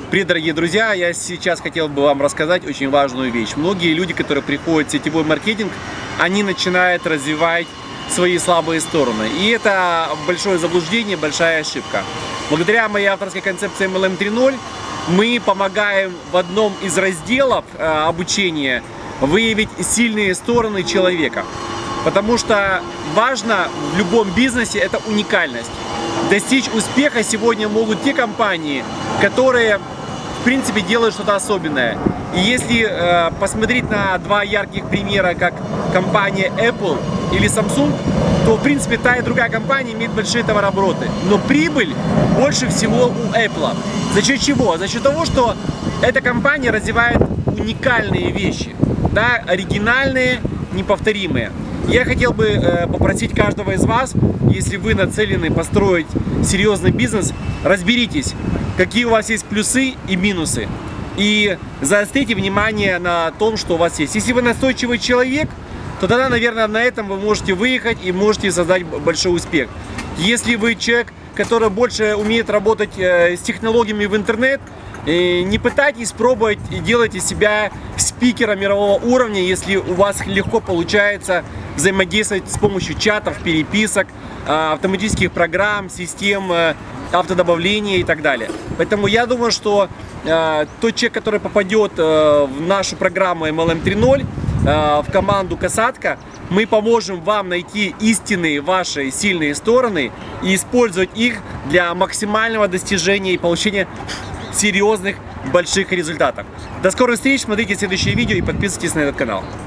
Привет, дорогие друзья! Я сейчас хотел бы вам рассказать очень важную вещь. Многие люди, которые приходят в сетевой маркетинг, они начинают развивать свои слабые стороны. И это большое заблуждение, большая ошибка. Благодаря моей авторской концепции MLM 3.0 мы помогаем в одном из разделов обучения выявить сильные стороны человека. Потому что важно в любом бизнесе это уникальность. Достичь успеха сегодня могут те компании, которые в принципе делают что-то особенное. И если посмотреть на два ярких примера, как компания Apple или Samsung, то в принципе та и другая компания имеет большие товарообороты. Но прибыль больше всего у Apple. За счет чего? За счет того, что эта компания развивает уникальные вещи, да, оригинальные, неповторимые. Я хотел бы попросить каждого из вас, если вы нацелены построить серьезный бизнес, разберитесь, какие у вас есть плюсы и минусы. И заострите внимание на том, что у вас есть. Если вы настойчивый человек, то тогда, наверное, на этом вы можете выехать и можете создать большой успех. Если вы человек, который больше умеет работать с технологиями в интернет, не пытайтесь пробовать и делать из себя спикера мирового уровня, если у вас легко получается взаимодействовать с помощью чатов, переписок, автоматических программ, систем автодобавления и так далее. Поэтому я думаю, что тот человек, который попадет в нашу программу MLM 3.0, в команду Касатка, мы поможем вам найти истинные ваши сильные стороны и использовать их для максимального достижения и получения серьезных больших результатов. До скорых встреч, смотрите следующее видео и подписывайтесь на этот канал.